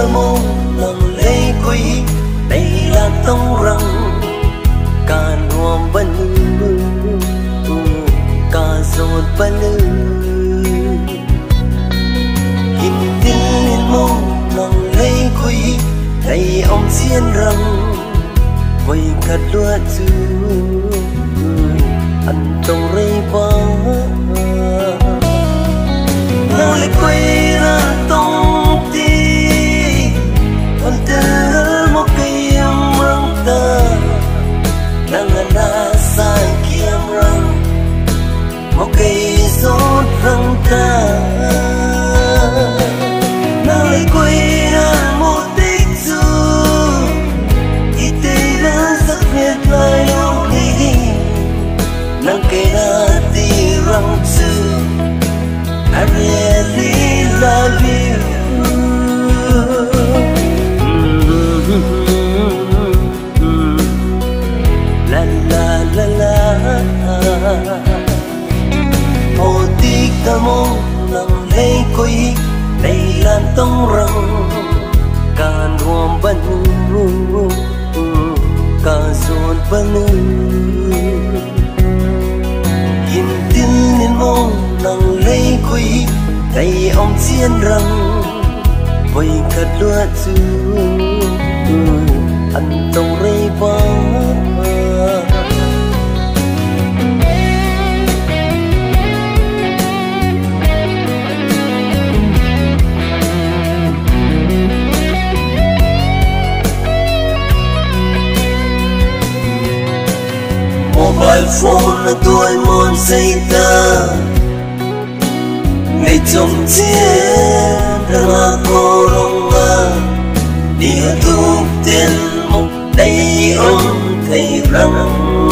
mô nằng lấy quý đây là tông răng cả nuông bân cả giọt bân nhìn tin lên mô nằng lấy quý đây ông chiến răng quay cắt lúa chú ăn tông rây ba nào lại quay ra tông ti còn từ một cây em răng ta đang ăn đá sai kiếm răng một cây rốt răng ta nào lại quay ra một tích du y tế đã rất việt lại đâu đi nàng kể ra ti răng chứ I really love you. La la la la. Hồ tí ca mô nằm lấy quý đây là tông răng cả nuông bân cả ruột bân nhìn tin lên mô nằng lấy quý đây ông chiến răng quay cắt lúa chú ăn tông rây ba mobile phone là tuổi muốn xây ta ngày trong chiến đang là cô rong nga đi tu tiền một đây ông thầy răng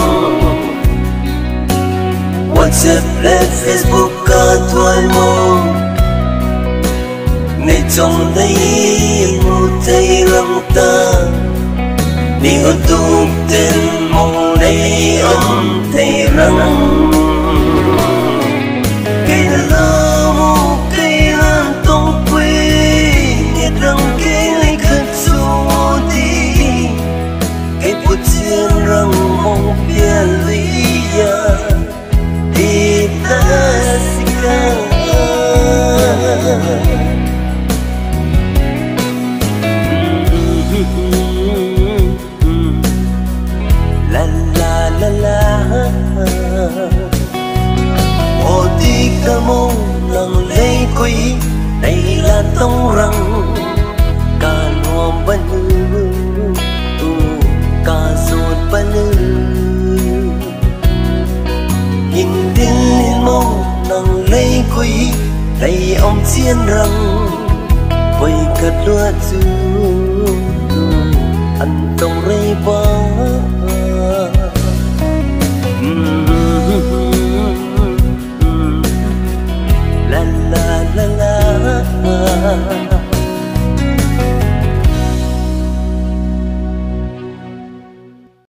WhatsApp lên Facebook cả tuổi mong ngày trong đây một thầy răng ta đi tu tiền một đây ông thầy răng răng mong bia lia đi ta sika la la la la ô đi ca mô nằng lấy quý đây là tông răng cả nuông bân cả ruột bân nhìn tin lên mô nằng lấy quý đây ông chiến răng quay cắt lúa chú ăn tông rây ba